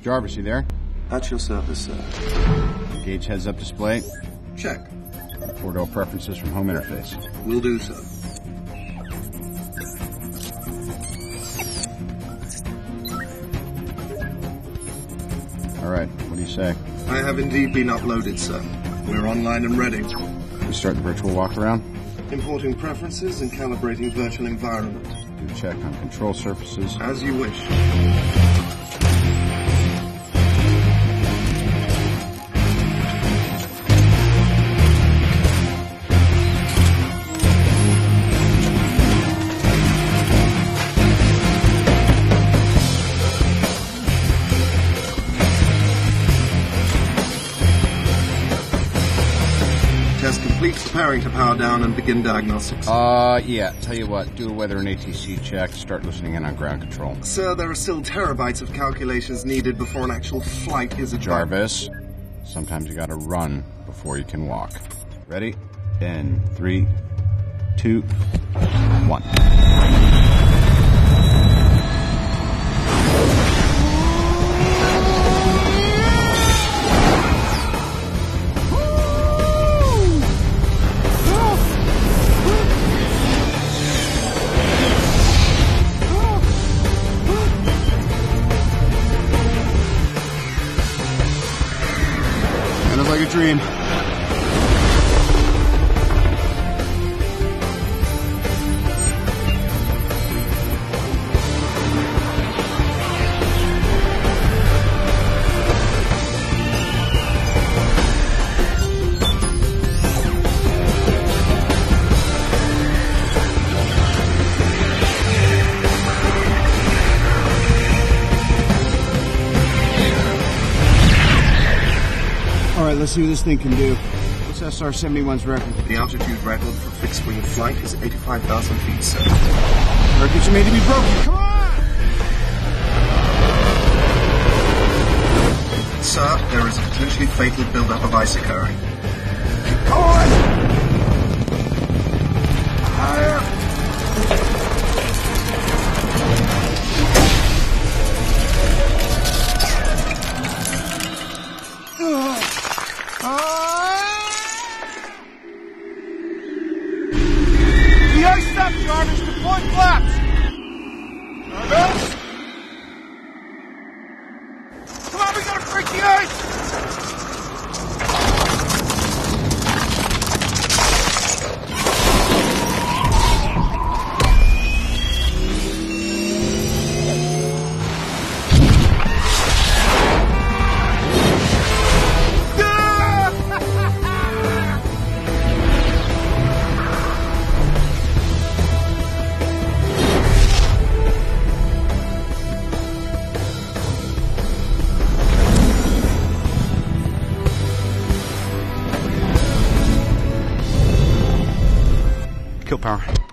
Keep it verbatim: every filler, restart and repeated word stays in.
Jarvis, you there? At your service, sir. Gauge heads-up display. Check. Four-door preferences from home interface. Will do so. All right, what do you say? I have indeed been uploaded, sir. We're online and ready. We start the virtual walk-around. Importing preferences and calibrating virtual environment. Do a check on control surfaces. As you wish. Test complete. Preparing to power down and begin diagnostics. Uh, yeah. Tell you what, do a weather and A T C check. Start listening in on ground control. Sir, there are still terabytes of calculations needed before an actual flight is a Jarvis, sometimes you gotta run before you can walk. Ready? In three, two, one. Sounds like a dream. All right, let's see what this thing can do. What's S R seventy-one's record? The altitude record for fixed-wing flight is eighty-five thousand feet, sir. Records are made to be broken. Come on! Sir, there is a potentially fatal buildup of ice occurring. Come on! Higher! The ice stop, Jarvis! Deploy flaps! Jarvis? Come on, we gotta break the ice! Kill power.